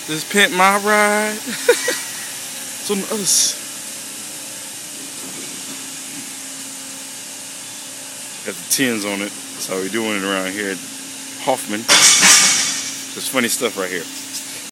This Pimp my ride. It's on the other side. Got the tins on it. That's how we doing it around here at Hoffman. There's funny stuff right here.